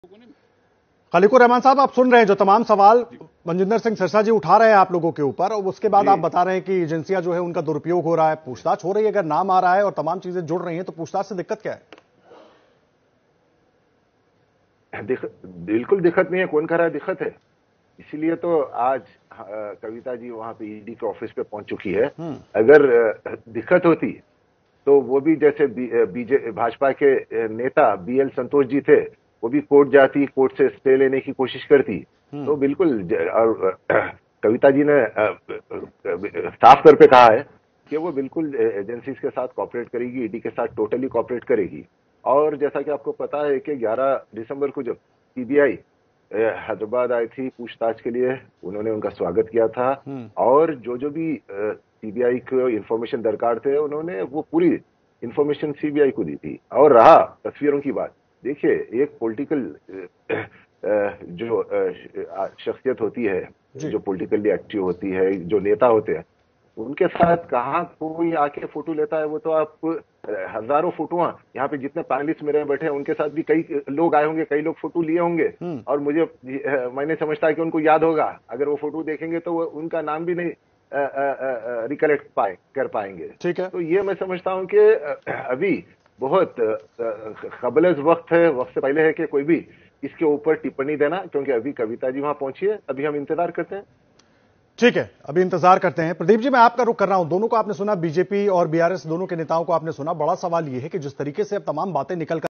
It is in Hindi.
खलीकुर रहमान साहब, आप सुन रहे हैं जो तमाम सवाल मनजिंदर सिंह सिरसा जी उठा रहे हैं आप लोगों के ऊपर, और उसके बाद आप बता रहे हैं कि एजेंसियां जो है उनका दुरुपयोग हो रहा है, पूछताछ हो रही है। अगर नाम आ रहा है और तमाम चीजें जुड़ रही हैं तो पूछताछ से दिक्कत क्या है? बिल्कुल दिक्कत नहीं है। कौन कह रहा है दिक्कत है? इसीलिए तो आज कविता जी वहां पे ईडी के ऑफिस पे पहुंच चुकी है। अगर दिक्कत होती तो वो भी जैसे भाजपा के नेता बीएल संतोष जी थे, वो भी कोर्ट जाती, कोर्ट से स्टे लेने की कोशिश करती। तो बिल्कुल और कविता जी ने साफ तौर पे कहा है कि वो बिल्कुल एजेंसीज के साथ कॉपरेट करेगी, ईडी के साथ टोटली कॉपरेट करेगी। और जैसा कि आपको पता है कि 11 दिसंबर को जब सीबीआई हैदराबाद आई थी पूछताछ के लिए, उन्होंने उनका स्वागत किया था। और जो जो भी सीबीआई को इंफॉर्मेशन दरकार थे, उन्होंने वो पूरी इंफॉर्मेशन सीबीआई को दी थी। और रहा तस्वीरों की बात, देखिए एक पॉलिटिकल जो शख्सियत होती है, जो पॉलिटिकली एक्टिव होती है, जो नेता होते हैं, उनके साथ कहाँ कोई आके फोटो लेता है? वो तो आप हजारों फोटोआं यहाँ पे जितने पैनलिस्ट मेरे बैठे हैं उनके साथ भी कई लोग आए होंगे, कई लोग फोटो लिए होंगे। और मैंने समझता है कि उनको याद होगा। अगर वो फोटो देखेंगे तो वो उनका नाम भी नहीं रिकलेक्ट कर पाएंगे। ठीक है। तो ये मैं समझता हूँ कि अभी बहुत कबल वक्त है, वक्त से पहले है कि कोई भी इसके ऊपर टिप्पणी देना, क्योंकि अभी कविता जी वहां पहुंची है। अभी हम इंतजार करते हैं। ठीक है, अभी इंतजार करते हैं। प्रदीप जी, मैं आपका रुख कर रहा हूं। दोनों को आपने सुना, बीजेपी और बीआरएस दोनों के नेताओं को आपने सुना। बड़ा सवाल यह है कि जिस तरीके से अब तमाम बातें निकल कर